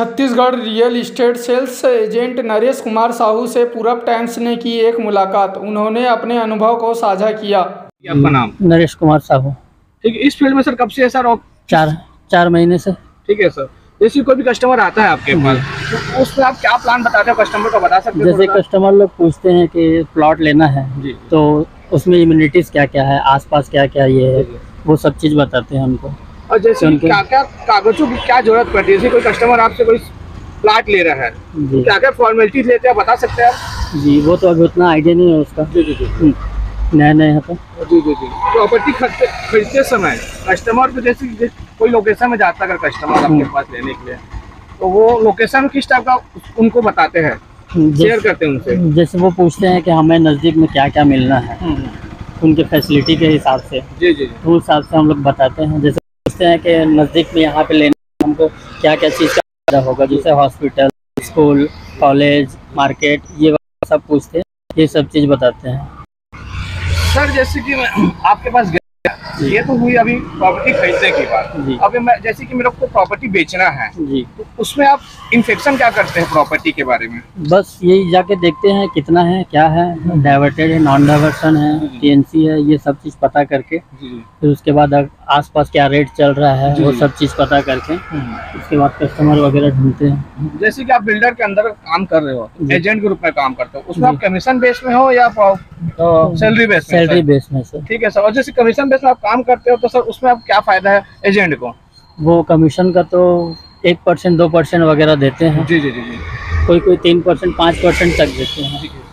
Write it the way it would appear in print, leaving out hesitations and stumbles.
Chhattisgarh real estate sales agent Naresh Kumar Sahu से Purab times ने की एक मुलाकात। उन्होंने अपने अनुभव को साझा किया। आपका नाम? नरेश कुमार साहू। ठीक है, इस फील्ड में सर कब से है सर? और चार महीने से। ठीक है सर, जैसे कोई भी कस्टमर आता है आपके पास तो उसमें आप क्या प्लान बताते हो कस्टमर को, बता सकते हो? जैसे कस्टमर लोग पूछते हैं कि प्लॉट लेना है जी, तो उसमें इम्यूनिटीज क्या क्या है, आसपास क्या क्या ये है, वो सब चीज़ बताते हैं हमको। और जैसे क्या क्या कागजों की क्या जरूरत पड़ती है? जैसे कोई कस्टमर आपसे कोई प्लाट ले रहा है तो क्या क्या फॉर्मेलिटीज लेते हैं, बता सकते हैं आप? जी, वो तो अभी उतना आइडिया नहीं है उसका। जी जी जी, नया नया है तो। जी जी जी। प्रॉपर्टी खरीदते समय कस्टमर को जैसे कोई लोकेशन में जाता है, अगर कस्टमर आपके पास लेने के लिए तो वो लोकेशन किस टाइप का उनको बताते हैं, शेयर करते हैं उनसे? जैसे वो पूछते हैं कि हमें नज़दीक में क्या क्या मिलना है, उनके फैसिलिटी के हिसाब से। जी जी, तो उस हिसाब से हम लोग बताते हैं। जैसे पूछते हैं कि नज़दीक में यहाँ पे लेना हमको क्या क्या चीज़ का फायदा होगा, जैसे हॉस्पिटल, स्कूल, कॉलेज, मार्केट, ये सब पूछते हैं, ये सब चीज़ बताते हैं। सर जैसे कि मैं आपके पास गया, ये तो हुई अभी प्रॉपर्टी खरीदने की बात। जी। अभी मैं जैसे कि मेरे को प्रॉपर्टी बेचना है जी, तो उसमें आप इन्फेक्शन क्या करते हैं प्रॉपर्टी के बारे में? बस यही जाके देखते हैं कितना है, क्या है, डाइवर्टेड है, नॉन डाइवर्सन है, टीएनसी है, ये सब चीज़ पता करके फिर उसके बाद आसपास क्या रेट चल रहा है वो सब चीज़ पता करके उसके बाद कस्टमर वगैरह ढूंढते हैं। जैसे कि आप बिल्डर के अंदर काम कर रहे हो, एजेंट के रूप में काम करते हो, उसमें आप कमीशन बेस में हो या सैलरी बेस में? सैलरी बेस में सर। ठीक है सर। और जैसे कमीशन बेस में आप काम करते हो तो सर उसमें आप क्या फायदा है एजेंट को? वो कमीशन का तो 1% 2% वगैरह देते हैं। जी जी जी जी, कोई 3% 5% तक देते हैं।